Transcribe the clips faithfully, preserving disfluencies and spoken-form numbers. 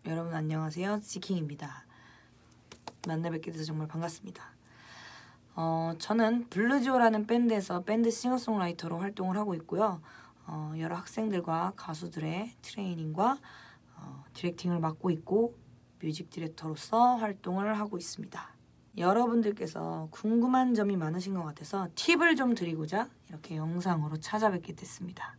여러분 안녕하세요. 지킹입니다. 만나 뵙게 돼서 정말 반갑습니다. 어, 저는 블루지오라는 밴드에서 밴드 싱어송라이터로 활동을 하고 있고요. 어, 여러 학생들과 가수들의 트레이닝과 어, 디렉팅을 맡고 있고 뮤직 디렉터로서 활동을 하고 있습니다. 여러분들께서 궁금한 점이 많으신 것 같아서 팁을 좀 드리고자 이렇게 영상으로 찾아뵙게 됐습니다.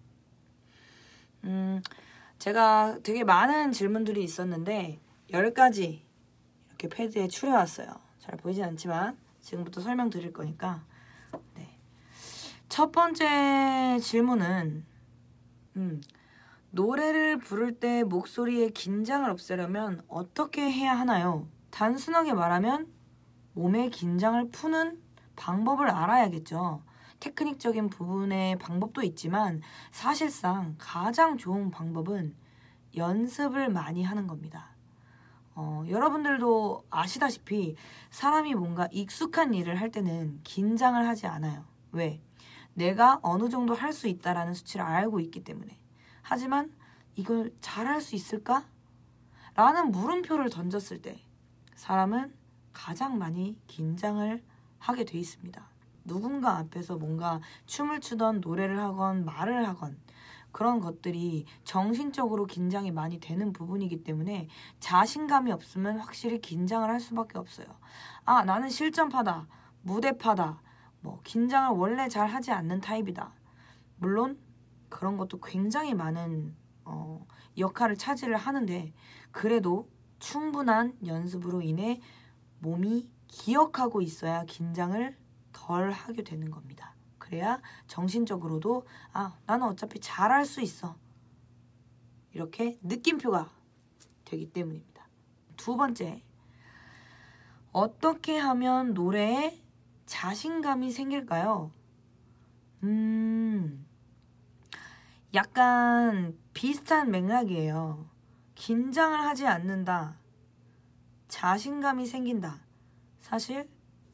음, 제가 되게 많은 질문들이 있었는데 열 가지 이렇게 패드에 추려왔어요. 잘 보이진 않지만 지금부터 설명드릴 거니까. 네. 첫 번째 질문은 음, 노래를 부를 때 목소리의 긴장을 없애려면 어떻게 해야 하나요? 단순하게 말하면 몸의 긴장을 푸는 방법을 알아야겠죠. 테크닉적인 부분의 방법도 있지만 사실상 가장 좋은 방법은 연습을 많이 하는 겁니다. 어, 여러분들도 아시다시피 사람이 뭔가 익숙한 일을 할 때는 긴장을 하지 않아요. 왜? 내가 어느 정도 할 수 있다라는 수치를 알고 있기 때문에. 하지만 이걸 잘할 수 있을까? 라는 물음표를 던졌을 때 사람은 가장 많이 긴장을 하게 돼 있습니다. 누군가 앞에서 뭔가 춤을 추던 노래를 하건 말을 하건 그런 것들이 정신적으로 긴장이 많이 되는 부분이기 때문에 자신감이 없으면 확실히 긴장을 할 수밖에 없어요. 아, 나는 실전파다, 무대파다, 뭐 긴장을 원래 잘 하지 않는 타입이다. 물론 그런 것도 굉장히 많은 어, 역할을 차지를 하는데 그래도 충분한 연습으로 인해 몸이 기억하고 있어야 긴장을 덜 하게 되는 겁니다. 그래야 정신적으로도 아, 나는 어차피 잘할 수 있어. 이렇게 느낌표가 되기 때문입니다. 두 번째, 어떻게 하면 노래에 자신감이 생길까요? 음, 약간 비슷한 맥락이에요. 긴장을 하지 않는다. 자신감이 생긴다. 사실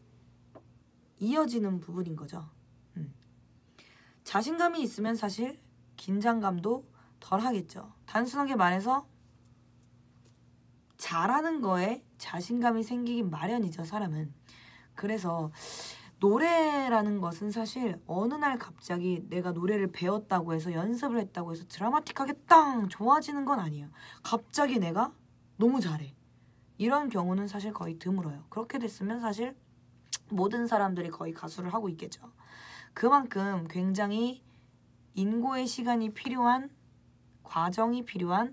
이어지는 부분인 거죠. 음. 자신감이 있으면 사실 긴장감도 덜 하겠죠. 단순하게 말해서 잘하는 거에 자신감이 생기긴 마련이죠, 사람은. 그래서 노래라는 것은 사실 어느 날 갑자기 내가 노래를 배웠다고 해서 연습을 했다고 해서 드라마틱하게 땅 좋아지는 건 아니에요. 갑자기 내가 너무 잘해. 이런 경우는 사실 거의 드물어요. 그렇게 됐으면 사실 모든 사람들이 거의 가수를 하고 있겠죠. 그만큼 굉장히 인고의 시간이 필요한, 과정이 필요한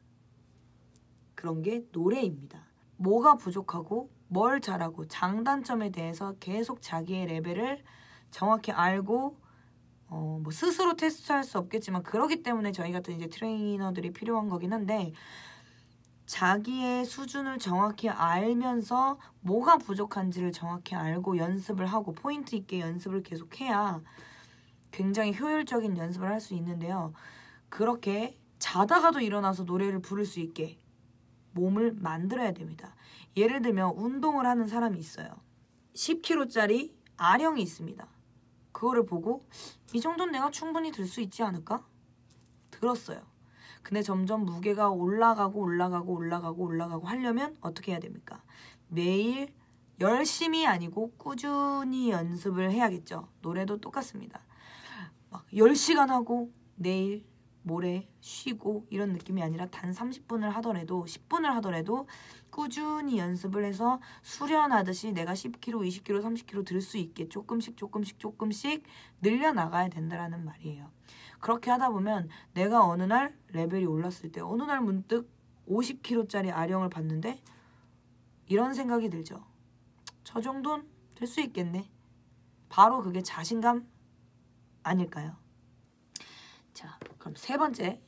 그런 게 노래입니다. 뭐가 부족하고 뭘 잘하고 장단점에 대해서 계속 자기의 레벨을 정확히 알고 어, 뭐 스스로 테스트할 수 없겠지만 그러기 때문에 저희 같은 이제 트레이너들이 필요한 거긴 한데 자기의 수준을 정확히 알면서 뭐가 부족한지를 정확히 알고 연습을 하고 포인트 있게 연습을 계속해야 굉장히 효율적인 연습을 할 수 있는데요. 그렇게 자다가도 일어나서 노래를 부를 수 있게 몸을 만들어야 됩니다. 예를 들면 운동을 하는 사람이 있어요. 십 킬로그램짜리 아령이 있습니다. 그거를 보고 이 정도는 내가 충분히 들 수 있지 않을까? 들었어요. 근데 점점 무게가 올라가고 올라가고 올라가고 올라가고 하려면 어떻게 해야 됩니까? 매일 열심히 아니고 꾸준히 연습을 해야겠죠. 노래도 똑같습니다. 막 열 시간 하고 내일 모레 쉬고 이런 느낌이 아니라 단 삼십 분을 하더라도 십 분을 하더라도 꾸준히 연습을 해서 수련하듯이 내가 십 킬로그램, 이십 킬로그램, 삼십 킬로그램 들 수 있게 조금씩 조금씩 조금씩 늘려나가야 된다는 말이에요. 그렇게 하다 보면 내가 어느 날 레벨이 올랐을 때 어느 날 문득 오십 킬로그램짜리 아령을 봤는데 이런 생각이 들죠. 저 정도는 될 수 있겠네. 바로 그게 자신감 아닐까요? 자, 그럼 세 번째.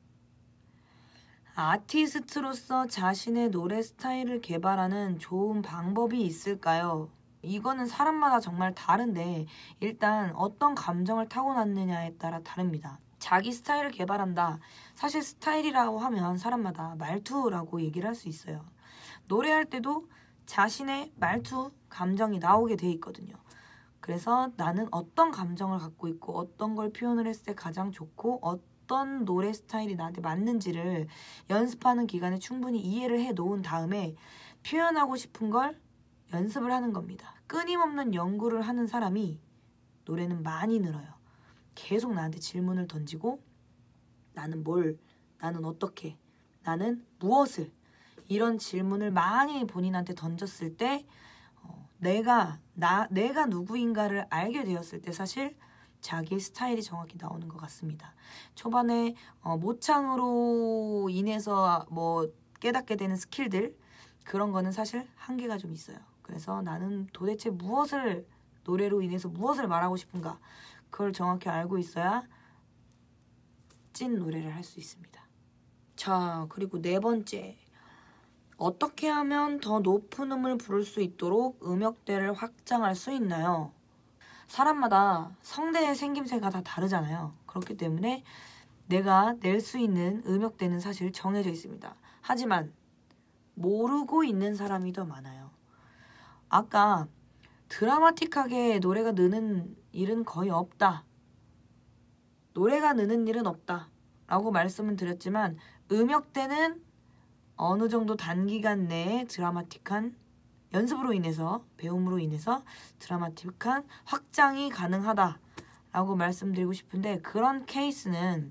아티스트로서 자신의 노래 스타일을 개발하는 좋은 방법이 있을까요? 이거는 사람마다 정말 다른데 일단 어떤 감정을 타고났느냐에 따라 다릅니다. 자기 스타일을 개발한다. 사실 스타일이라고 하면 사람마다 말투라고 얘기를 할 수 있어요. 노래할 때도 자신의 말투, 감정이 나오게 돼 있거든요. 그래서 나는 어떤 감정을 갖고 있고 어떤 걸 표현을 했을 때 가장 좋고 어, 어떤 노래 스타일이 나한테 맞는지를 연습하는 기간에 충분히 이해를 해 놓은 다음에 표현하고 싶은 걸 연습을 하는 겁니다. 끊임없는 연구를 하는 사람이 노래는 많이 늘어요. 계속 나한테 질문을 던지고 나는 뭘, 나는 어떻게, 나는 무엇을, 이런 질문을 많이 본인한테 던졌을 때 어, 내가 나 내가 누구인가를 알게 되었을 때 사실 자기의 스타일이 정확히 나오는 것 같습니다. 초반에 어, 모창으로 인해서 뭐 깨닫게 되는 스킬들, 그런 거는 사실 한계가 좀 있어요. 그래서 나는 도대체 무엇을, 노래로 인해서 무엇을 말하고 싶은가, 그걸 정확히 알고 있어야 찐 노래를 할 수 있습니다. 자, 그리고 네 번째, 어떻게 하면 더 높은 음을 부를 수 있도록 음역대를 확장할 수 있나요? 사람마다 성대의 생김새가 다 다르잖아요. 그렇기 때문에 내가 낼 수 있는 음역대는 사실 정해져 있습니다. 하지만 모르고 있는 사람이 더 많아요. 아까 드라마틱하게 노래가 느는 일은 거의 없다, 노래가 느는 일은 없다 라고 말씀을 드렸지만 음역대는 어느 정도 단기간 내에 드라마틱한 연습으로 인해서, 배움으로 인해서 드라마틱한 확장이 가능하다라고 말씀드리고 싶은데, 그런 케이스는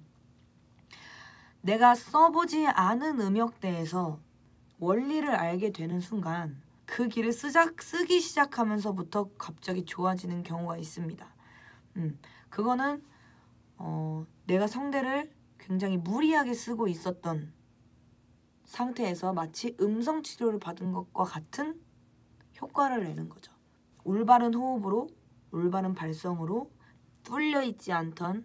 내가 써보지 않은 음역대에서 원리를 알게 되는 순간 그 길을 쓰작, 쓰기 시작하면서부터 갑자기 좋아지는 경우가 있습니다. 음, 그거는 어, 내가 성대를 굉장히 무리하게 쓰고 있었던 상태에서 마치 음성 치료를 받은 것과 같은 효과를 내는 거죠. 올바른 호흡으로, 올바른 발성으로 뚫려 있지 않던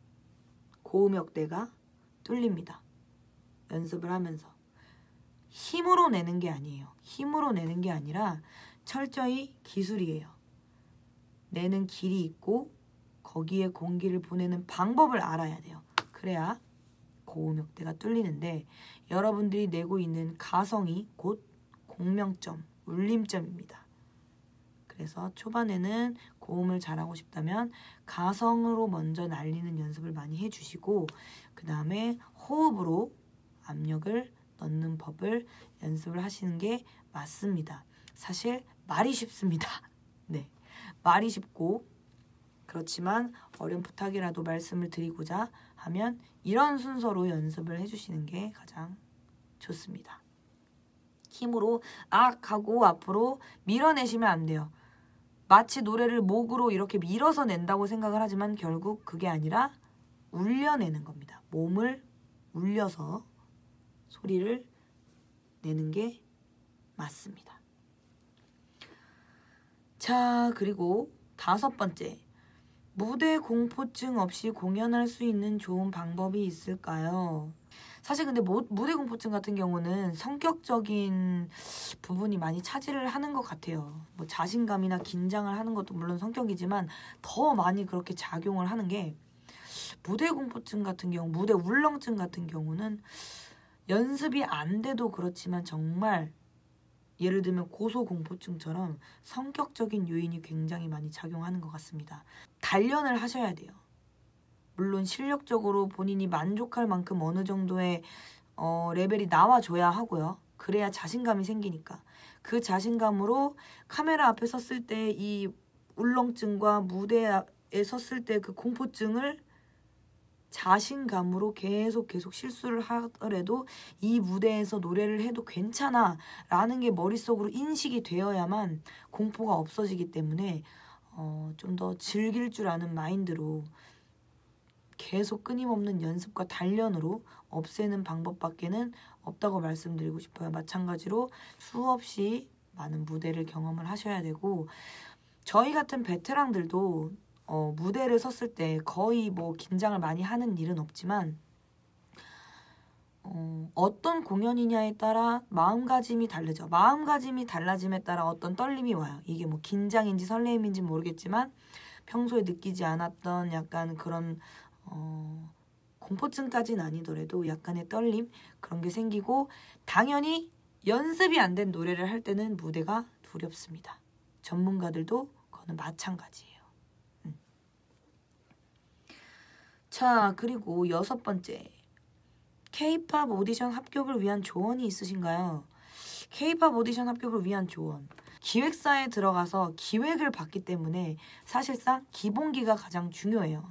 고음역대가 뚫립니다. 연습을 하면서. 힘으로 내는 게 아니에요. 힘으로 내는 게 아니라 철저히 기술이에요. 내는 길이 있고 거기에 공기를 보내는 방법을 알아야 돼요. 그래야 고음역대가 뚫리는데, 여러분들이 내고 있는 가성이 곧 공명점, 울림점입니다. 그래서 초반에는 고음을 잘하고 싶다면 가성으로 먼저 날리는 연습을 많이 해주시고, 그 다음에 호흡으로 압력을 넣는 법을 연습을 하시는 게 맞습니다. 사실 말이 쉽습니다. 네, 말이 쉽고, 그렇지만 어렴풋하게라도 말씀을 드리고자 하면 이런 순서로 연습을 해주시는 게 가장 좋습니다. 힘으로 악 하고 앞으로 밀어내시면 안 돼요. 마치 노래를 목으로 이렇게 밀어서 낸다고 생각을 하지만 결국 그게 아니라 울려내는 겁니다. 몸을 울려서 소리를 내는 게 맞습니다. 자, 그리고 다섯 번째, 무대 공포증 없이 공연할 수 있는 좋은 방법이 있을까요? 사실 근데 모, 무대 공포증 같은 경우는 성격적인 부분이 많이 차지를 하는 것 같아요. 뭐 자신감이나 긴장을 하는 것도 물론 성격이지만 더 많이 그렇게 작용을 하는 게, 무대 공포증 같은 경우, 무대 울렁증 같은 경우는 연습이 안 돼도 그렇지만 정말 예를 들면 고소공포증처럼 성격적인 요인이 굉장히 많이 작용하는 것 같습니다. 단련을 하셔야 돼요. 물론 실력적으로 본인이 만족할 만큼 어느 정도의 어, 레벨이 나와줘야 하고요. 그래야 자신감이 생기니까. 그 자신감으로 카메라 앞에 섰을 때 이 울렁증과 무대에 섰을 때 그 공포증을 자신감으로 계속 계속 실수를 하더라도 이 무대에서 노래를 해도 괜찮아 라는 게 머릿속으로 인식이 되어야만 공포가 없어지기 때문에 어, 좀 더 즐길 줄 아는 마인드로 계속 끊임없는 연습과 단련으로 없애는 방법밖에는 없다고 말씀드리고 싶어요. 마찬가지로 수없이 많은 무대를 경험을 하셔야 되고, 저희 같은 베테랑들도 어, 무대를 섰을 때 거의 뭐 긴장을 많이 하는 일은 없지만 어, 어떤 공연이냐에 따라 마음가짐이 다르죠. 마음가짐이 달라짐에 따라 어떤 떨림이 와요. 이게 뭐 긴장인지 설레임인지 모르겠지만 평소에 느끼지 않았던 약간 그런 어, 공포증까지는 아니더라도 약간의 떨림, 그런 게 생기고, 당연히 연습이 안 된 노래를 할 때는 무대가 두렵습니다. 전문가들도 그거는 마찬가지예요. 자, 그리고 여섯 번째. 케이팝 오디션 합격을 위한 조언이 있으신가요? 케이팝 오디션 합격을 위한 조언. 기획사에 들어가서 기획을 받기 때문에 사실상 기본기가 가장 중요해요.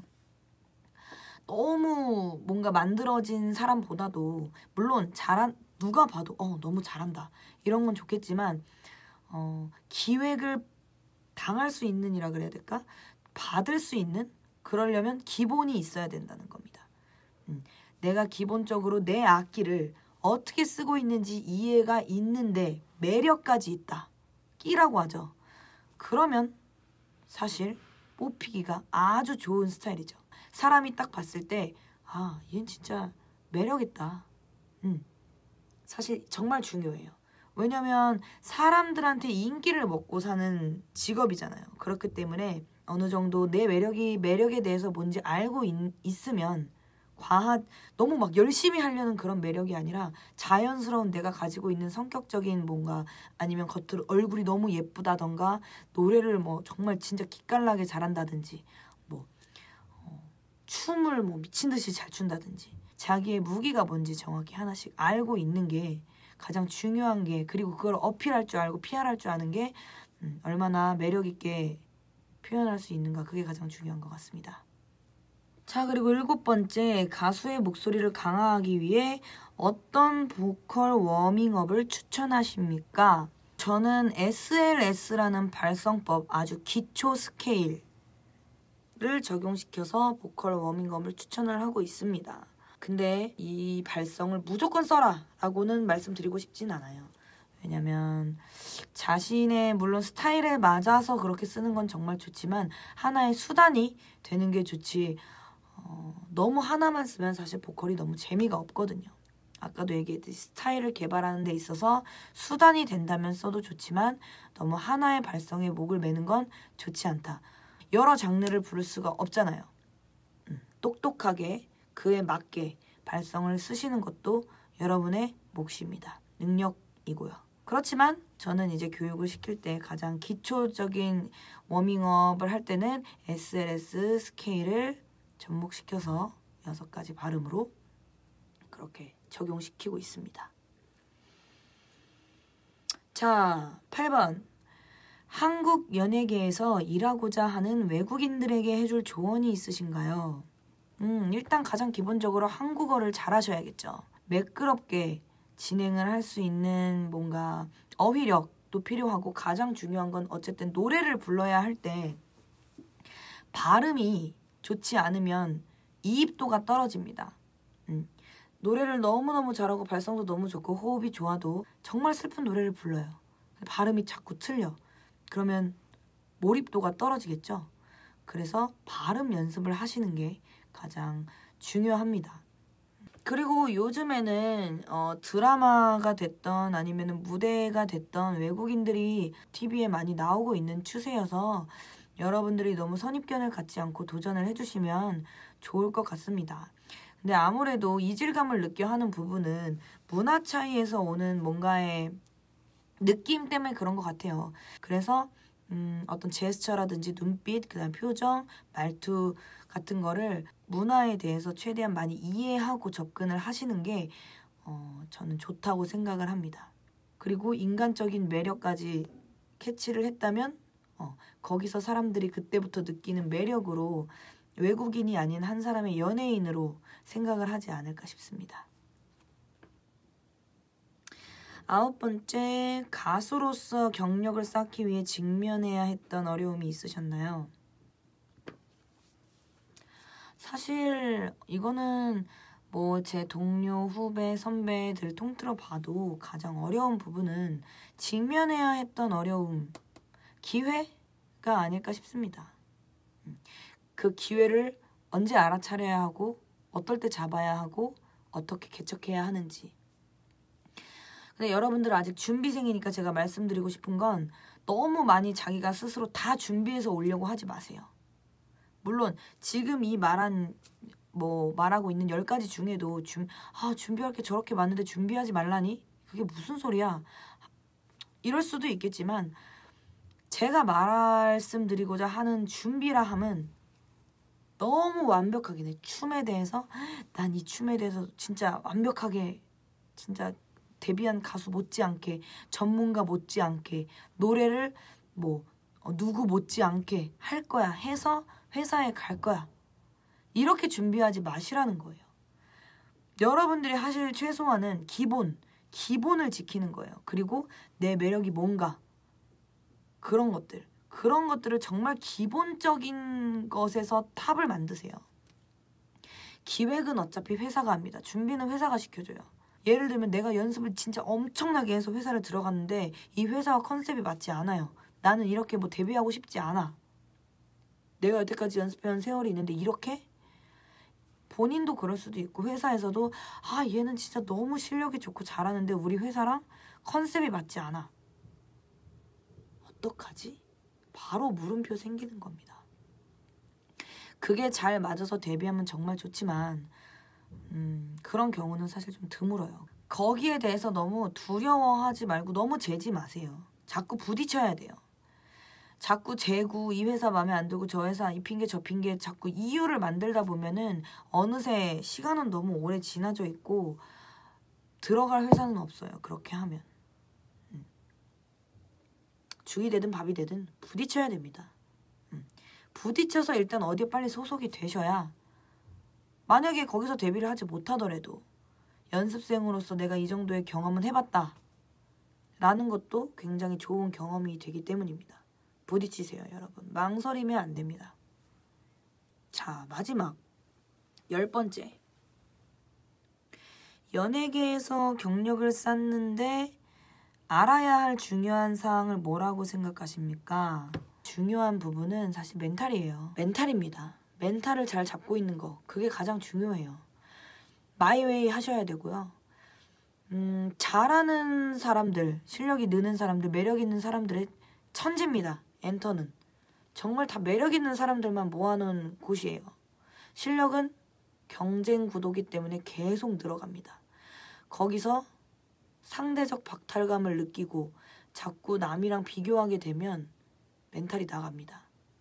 너무 뭔가 만들어진 사람보다도 물론 잘한 누가 봐도 어 너무 잘한다 이런 건 좋겠지만 어, 기획을 당할 수 있는 이라 그래야 될까? 받을 수 있는? 그러려면 기본이 있어야 된다는 겁니다. 음, 내가 기본적으로 내 악기를 어떻게 쓰고 있는지 이해가 있는데 매력까지 있다. 끼라고 하죠. 그러면 사실 뽑히기가 아주 좋은 스타일이죠. 사람이 딱 봤을 때 아, 얘는 진짜 매력있다. 음, 사실 정말 중요해요. 왜냐면 사람들한테 인기를 먹고 사는 직업이잖아요. 그렇기 때문에 어느 정도 내 매력이 매력에 대해서 뭔지 알고 있, 있으면 과하 너무 막 열심히 하려는 그런 매력이 아니라 자연스러운 내가 가지고 있는 성격적인 뭔가 아니면 겉으로 얼굴이 너무 예쁘다던가 노래를 뭐 정말 진짜 기깔나게 잘한다든지 뭐 어, 춤을 뭐 미친 듯이 잘 춘다든지 자기의 무기가 뭔지 정확히 하나씩 알고 있는 게 가장 중요한 게 그리고 그걸 어필할 줄 알고 피알할 줄 아는 게 음, 얼마나 매력 있게 표현할 수 있는가 그게 가장 중요한 것 같습니다. 자, 그리고 일곱 번째, 가수의 목소리를 강화하기 위해 어떤 보컬 워밍업을 추천하십니까? 저는 에스엘에스라는 발성법 아주 기초 스케일을 적용시켜서 보컬 워밍업을 추천을 하고 있습니다. 근데 이 발성을 무조건 써라 라고는 말씀드리고 싶진 않아요. 왜냐면 자신의 물론 스타일에 맞아서 그렇게 쓰는 건 정말 좋지만 하나의 수단이 되는 게 좋지 어, 너무 하나만 쓰면 사실 보컬이 너무 재미가 없거든요. 아까도 얘기했듯이 스타일을 개발하는 데 있어서 수단이 된다면 써도 좋지만 너무 하나의 발성에 목을 매는 건 좋지 않다. 여러 장르를 부를 수가 없잖아요. 음, 똑똑하게 그에 맞게 발성을 쓰시는 것도 여러분의 몫입니다. 능력이고요. 그렇지만 저는 이제 교육을 시킬 때 가장 기초적인 워밍업을 할 때는 에스엘에스 스케일을 접목시켜서 여섯 가지 발음으로 그렇게 적용시키고 있습니다. 자, 팔 번. 한국 연예계에서 일하고자 하는 외국인들에게 해줄 조언이 있으신가요? 음, 일단 가장 기본적으로 한국어를 잘하셔야겠죠. 매끄럽게 진행을 할 수 있는 뭔가 어휘력도 필요하고 가장 중요한 건 어쨌든 노래를 불러야 할 때 발음이 좋지 않으면 이입도가 떨어집니다. 음, 노래를 너무너무 잘하고 발성도 너무 좋고 호흡이 좋아도 정말 슬픈 노래를 불러요. 발음이 자꾸 틀려. 그러면 몰입도가 떨어지겠죠. 그래서 발음 연습을 하시는 게 가장 중요합니다. 그리고 요즘에는 어, 드라마가 됐던 아니면 무대가 됐던 외국인들이 티비에 많이 나오고 있는 추세여서 여러분들이 너무 선입견을 갖지 않고 도전을 해주시면 좋을 것 같습니다. 근데 아무래도 이질감을 느껴 하는 부분은 문화 차이에서 오는 뭔가의 느낌 때문에 그런 것 같아요. 그래서 음, 어떤 제스처라든지 눈빛, 그다음 표정, 말투 같은 거를 문화에 대해서 최대한 많이 이해하고 접근을 하시는 게 어, 저는 좋다고 생각을 합니다. 그리고 인간적인 매력까지 캐치를 했다면 어, 거기서 사람들이 그때부터 느끼는 매력으로 외국인이 아닌 한 사람의 연예인으로 생각을 하지 않을까 싶습니다. 아홉 번째, 가수로서 경력을 쌓기 위해 직면해야 했던 어려움이 있으셨나요? 사실 이거는 뭐 제 동료, 후배, 선배들 통틀어 봐도 가장 어려운 부분은 직면해야 했던 어려움, 기회가 아닐까 싶습니다. 그 기회를 언제 알아차려야 하고 어떨 때 잡아야 하고 어떻게 개척해야 하는지. 근데 여러분들은 아직 준비생이니까 제가 말씀드리고 싶은 건 너무 많이 자기가 스스로 다 준비해서 오려고 하지 마세요. 물론 지금 이 말한 뭐 말하고 있는 열 가지 중에도 준, 아, 준비할 게 저렇게 많은데 준비하지 말라니? 그게 무슨 소리야? 이럴 수도 있겠지만 제가 말씀드리고자 하는 준비라 함은 너무 완벽하게 내 춤에 대해서 난 이 춤에 대해서 진짜 완벽하게 진짜 데뷔한 가수 못지않게 전문가 못지않게 노래를 뭐 어, 누구 못지않게 할 거야 해서 회사에 갈 거야. 이렇게 준비하지 마시라는 거예요. 여러분들이 하실 최소한은 기본, 기본을 지키는 거예요. 그리고 내 매력이 뭔가 그런 것들, 그런 것들을 정말 기본적인 것에서 탑을 만드세요. 기획은 어차피 회사가 합니다. 준비는 회사가 시켜줘요. 예를 들면 내가 연습을 진짜 엄청나게 해서 회사를 들어갔는데 이 회사와 컨셉이 맞지 않아요. 나는 이렇게 뭐 데뷔하고 싶지 않아. 내가 여태까지 연습해온 세월이 있는데 이렇게? 본인도 그럴 수도 있고 회사에서도 아 얘는 진짜 너무 실력이 좋고 잘하는데 우리 회사랑 컨셉이 맞지 않아. 어떡하지? 바로 물음표 생기는 겁니다. 그게 잘 맞아서 데뷔하면 정말 좋지만 음, 그런 경우는 사실 좀 드물어요. 거기에 대해서 너무 두려워하지 말고 너무 재지 마세요. 자꾸 부딪혀야 돼요. 자꾸 재고 이 회사 마음에 안 들고 저 회사 이 핑계 저 핑계 자꾸 이유를 만들다 보면은 어느새 시간은 너무 오래 지나져 있고 들어갈 회사는 없어요. 그렇게 하면. 음. 죽이 되든 밥이 되든 부딪혀야 됩니다. 음. 부딪혀서 일단 어디에 빨리 소속이 되셔야 만약에 거기서 데뷔를 하지 못하더라도 연습생으로서 내가 이 정도의 경험은 해봤다 라는 것도 굉장히 좋은 경험이 되기 때문입니다. 부딪히세요, 여러분. 망설이면 안 됩니다. 자, 마지막 열 번째. 연예계에서 경력을 쌓는데 알아야 할 중요한 사항을 뭐라고 생각하십니까? 중요한 부분은 사실 멘탈이에요. 멘탈입니다. 멘탈을 잘 잡고 있는 거. 그게 가장 중요해요. 마이웨이 하셔야 되고요. 음, 잘하는 사람들, 실력이 느는 사람들, 매력 있는 사람들의 천지입니다. 엔터는. 정말 다 매력 있는 사람들만 모아놓은 곳이에요. 실력은 경쟁 구도기 때문에 계속 늘어갑니다. 거기서 상대적 박탈감을 느끼고 자꾸 남이랑 비교하게 되면 멘탈이 나갑니다.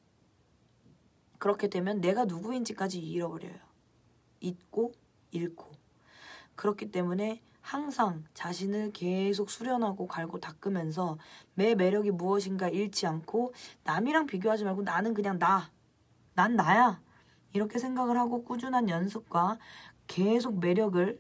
그렇게 되면 내가 누구인지까지 잃어버려요. 잊고 잃고. 그렇기 때문에 항상 자신을 계속 수련하고 갈고 닦으면서 내 매력이 무엇인가 잃지 않고 남이랑 비교하지 말고 나는 그냥 나. 난 나야. 이렇게 생각을 하고 꾸준한 연습과 계속 매력을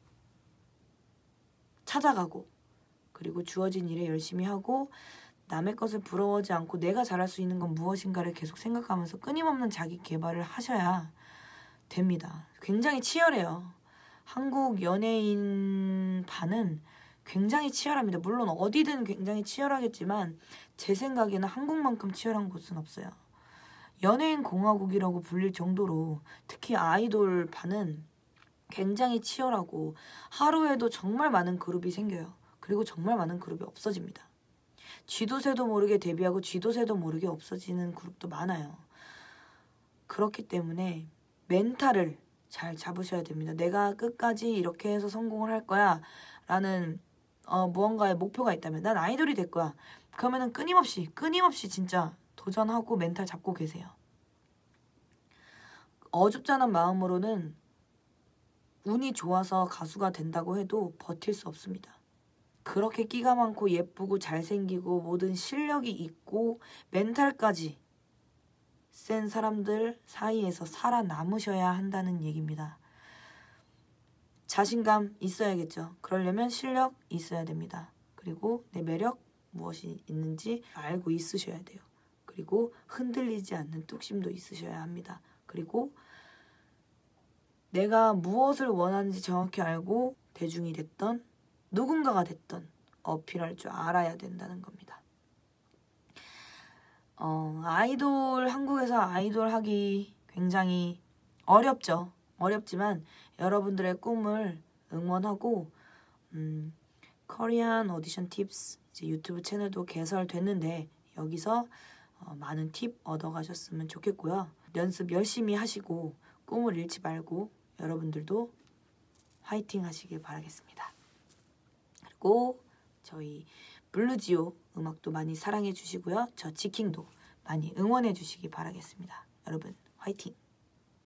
찾아가고 그리고 주어진 일에 열심히 하고 남의 것을 부러워하지 않고 내가 잘할 수 있는 건 무엇인가를 계속 생각하면서 끊임없는 자기 개발을 하셔야 됩니다. 굉장히 치열해요. 한국 연예인 반은 굉장히 치열합니다. 물론 어디든 굉장히 치열하겠지만 제 생각에는 한국만큼 치열한 곳은 없어요. 연예인 공화국이라고 불릴 정도로 특히 아이돌 반은 굉장히 치열하고 하루에도 정말 많은 그룹이 생겨요. 그리고 정말 많은 그룹이 없어집니다. 쥐도 새도 모르게 데뷔하고 쥐도 새도 모르게 없어지는 그룹도 많아요. 그렇기 때문에 멘탈을 잘 잡으셔야 됩니다. 내가 끝까지 이렇게 해서 성공을 할 거야 라는 어, 무언가의 목표가 있다면 난 아이돌이 될 거야. 그러면은 끊임없이 끊임없이 진짜 도전하고 멘탈 잡고 계세요. 어줍잖은 마음으로는 운이 좋아서 가수가 된다고 해도 버틸 수 없습니다. 그렇게 끼가 많고 예쁘고 잘생기고 모든 실력이 있고 멘탈까지 센 사람들 사이에서 살아남으셔야 한다는 얘기입니다. 자신감 있어야겠죠. 그러려면 실력 있어야 됩니다. 그리고 내 매력 무엇이 있는지 알고 있으셔야 돼요. 그리고 흔들리지 않는 뚝심도 있으셔야 합니다. 그리고 내가 무엇을 원하는지 정확히 알고 대중이 됐던 누군가가 됐던 어필할 줄 알아야 된다는 겁니다. 어, 아이돌, 한국에서 아이돌 하기 굉장히 어렵죠. 어렵지만 여러분들의 꿈을 응원하고 음, 코리안 오디션 팁스 이제 유튜브 채널도 개설됐는데 여기서 어, 많은 팁 얻어가셨으면 좋겠고요. 연습 열심히 하시고 꿈을 잃지 말고 여러분들도 화이팅 하시길 바라겠습니다. 그리고 저희 블루지오 음악도 많이 사랑해 주시고요. 저 지킹도 많이 응원해 주시기 바라겠습니다. 여러분 화이팅!